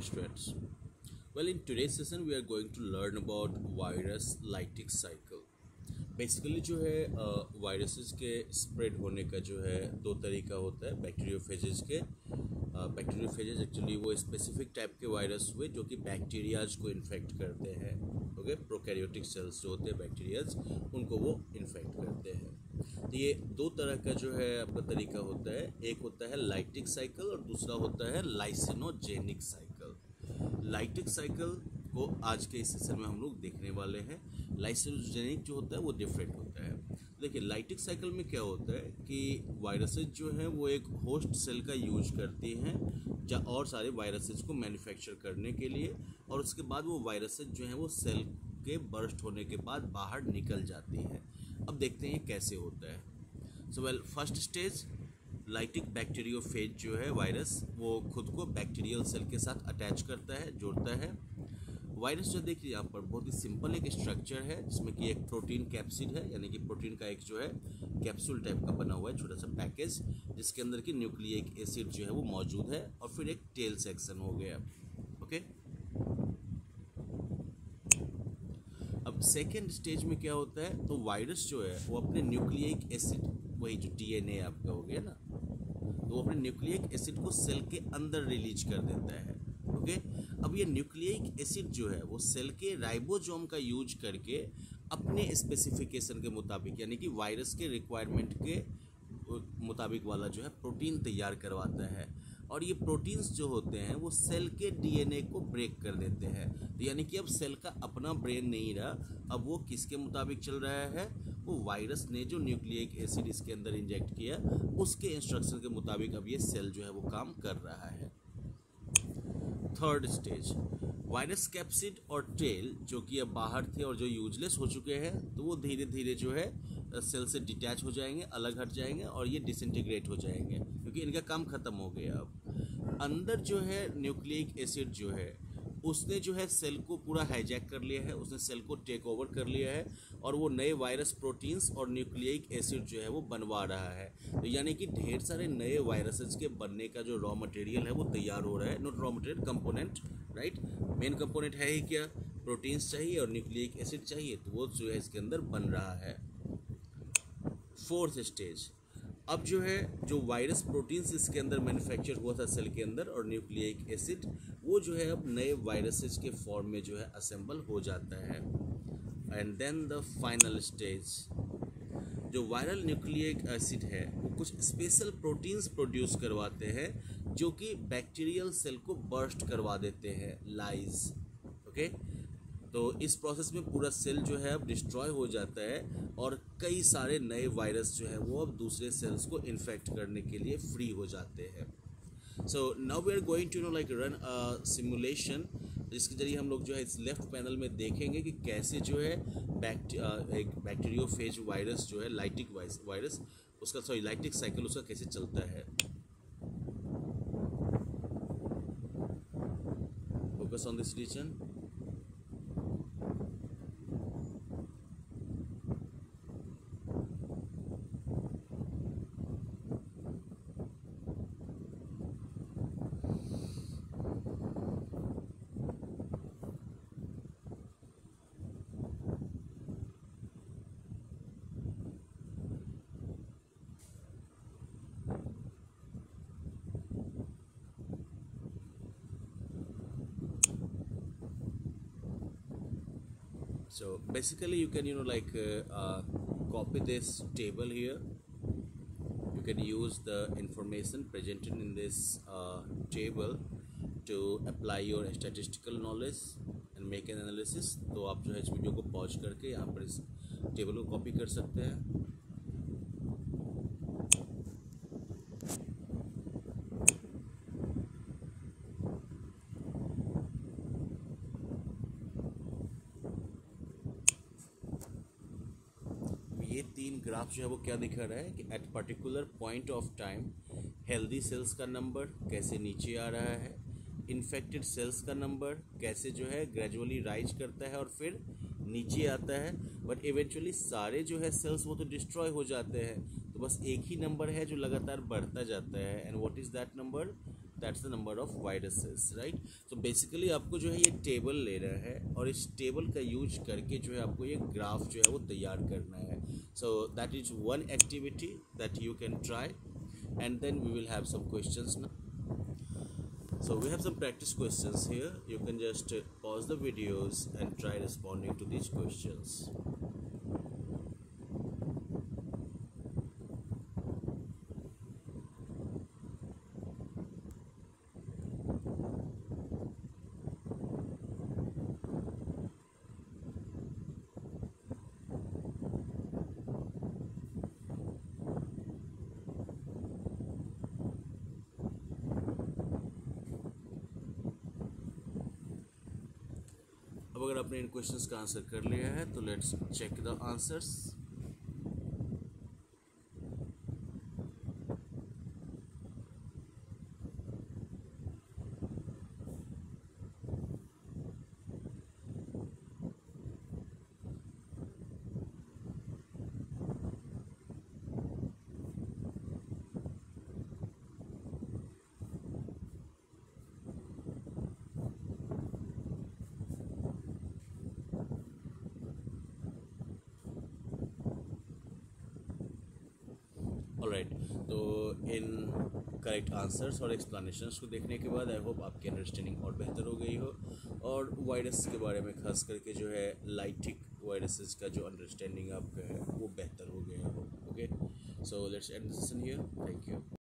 students. Well, in today's session we are going to learn about virus lytic cycle. Basically जो है viruses के spread होने का जो है दो तरीका होता है बैक्टीरियोफेजेस के। बैक्टीरियोफेजेस एक्चुअली वो स्पेसिफिक टाइप के वायरस हुए जो कि बैक्टीरियाज को इन्फेक्ट करते हैं। ओके, प्रोकैरियोटिक सेल्स जो होते हैं बैक्टीरियाज उनको वो इन्फेक्ट करते हैं। तो ये दो तरह का जो है आपका तरीका होता है, एक होता है लाइटिक साइकिल और दूसरा होता है लाइसिनोजेनिक साइकिल। लाइटिक साइकिल को आज के इस सेशन में हम लोग देखने वाले हैं। लाइसिनोजेनिक जो होता है वो डिफरेंट होता है। देखिए, लाइटिक साइकिल में क्या होता है कि वायरसेस जो हैं वो एक होस्ट सेल का यूज करती हैं और सारे वायरसेस को मैन्युफैक्चर करने के लिए, और उसके बाद वो वायरसेस जो हैं वो सेल के बर्स्ट होने के बाद बाहर निकल जाती हैं। अब देखते हैं कैसे होता है। So well, first stage lytic bacteriophage जो है वायरस वो खुद को बैक्टीरियल सेल के साथ अटैच करता है, जोड़ता है। वायरस जो देखिए यहाँ पर बहुत ही सिंपल एक स्ट्रक्चर है जिसमें कि एक प्रोटीन कैप्सिड है, यानी कि प्रोटीन का एक जो है कैप्सूल टाइप का बना हुआ है छोटा सा पैकेज, जिसके अंदर की न्यूक्लिक एसिड जो है वो मौजूद है, और फिर एक टेल सेक्शन हो गया। ओके, अब सेकेंड स्टेज में क्या होता है, तो वायरस जो है वो अपने न्यूक्लिक एसिड, वही जो डीएनए आपका हो गया ना, तो वो अपने न्यूक्लिक एसिड को सेल के अंदर रिलीज कर देता है। ओके, अब ये न्यूक्लिक एसिड जो है वो सेल के राइबोसोम का यूज करके अपने स्पेसिफिकेशन के मुताबिक, यानी कि वायरस के रिक्वायरमेंट के मुताबिक वाला जो है प्रोटीन तैयार करवाता है, और ये प्रोटीन्स जो होते हैं वो सेल के डीएनए को ब्रेक कर देते हैं। तो यानी कि अब सेल का अपना ब्रेन नहीं रहा, अब वो किसके मुताबिक चल रहा है, वो वायरस ने जो न्यूक्लिक एसिड इसके अंदर इंजेक्ट किया उसके इंस्ट्रक्शन के मुताबिक अब ये सेल जो है वो काम कर रहा है। थर्ड स्टेज, वायरस कैप्सिड और टेल जो कि अब बाहर थे और जो यूजलेस हो चुके हैं, तो वो धीरे धीरे जो है सेल से डिटैच हो जाएंगे, अलग हट जाएंगे, और ये डिसइंटीग्रेट हो जाएंगे क्योंकि इनका काम खत्म हो गया। अब अंदर जो है न्यूक्लिक एसिड जो है उसने जो है सेल को पूरा हाईजैक कर लिया है, उसने सेल को टेक ओवर कर लिया है, और वो नए वायरस प्रोटीन्स और न्यूक्लिक एसिड जो है वो बनवा रहा है। तो यानी कि ढेर सारे नए वायरसेस के बनने का जो रॉ मटेरियल है वो तैयार हो रहा है। Not raw material, component, right. Main component है ही क्या, प्रोटीन्स चाहिए और न्यूक्लिक एसिड चाहिए, तो वो जो है इसके अंदर बन रहा है। फोर्थ स्टेज, अब जो है जो वायरस प्रोटीन्स इसके अंदर मैन्युफैक्चर हुआ था सेल के अंदर और न्यूक्लिक एसिड, वो जो है अब नए वायरसेस के फॉर्म में जो है असेंबल हो जाता है। And then the final stage, जो वायरल न्यूक्लिक एसिड है वो कुछ स्पेशल प्रोटीन्स प्रोड्यूस करवाते हैं जो कि बैक्टीरियल सेल को बर्स्ट करवा देते हैं, लाइज। ओके, तो इस प्रोसेस में पूरा सेल जो है अब डिस्ट्रॉय हो जाता है और कई सारे नए वायरस जो है वो अब दूसरे सेल्स को इन्फेक्ट करने के लिए फ्री हो जाते हैं। So now we are going to run a simulation, जिसके जरिए हम लोग जो है इस लेफ्ट पैनल में देखेंगे कि कैसे जो है एक बैक्टीरियोफेज वायरस जो है लाइटिक वायरस उसका लाइटिक साइकिल उसका कैसे चलता है। Focus on this region. So basically you can copy this table here. You can use the information presented in this table to apply your statistical knowledge and make an analysis. तो आप जो है इस video को pause करके यहाँ पर इस टेबल को कॉपी कर सकते हैं। ये तीन ग्राफ जो है वो क्या दिखा रहा है कि at particular point of time healthy cells का नंबर कैसे नीचे आ रहा है, इन्फेक्टेड सेल्स का नंबर कैसे जो है ग्रेजुअली राइज करता है और फिर नीचे आता है, बट इवेंचुअली सारे जो है सेल्स वो तो डिस्ट्रॉय हो जाते हैं, तो बस एक ही नंबर है जो लगातार बढ़ता जाता है। And what is that number, that's the number of viruses, right. So basically आपको जो है ये टेबल लेना है और इस टेबल का यूज करके जो है आपको ये ग्राफ जो है वो तैयार करना है। So that is one activity that you can try and then we will have some questions ना। So we have some practice questions here. You can just pause the videos and try responding to these questions. अब अगर आपने इन questions का answer कर लिया है तो let's check the answers. Alright, तो इन करेक्ट आंसर्स और एक्सप्लेनेशंस को देखने के बाद आई होप आपकी अंडरस्टैंडिंग और बेहतर हो गई हो और वायरस के बारे में खास करके जो है लाइटिक वायरसेस का जो अंडरस्टैंडिंग आपका है वो बेहतर हो गया हो। Okay, so let's end this session here. Thank you.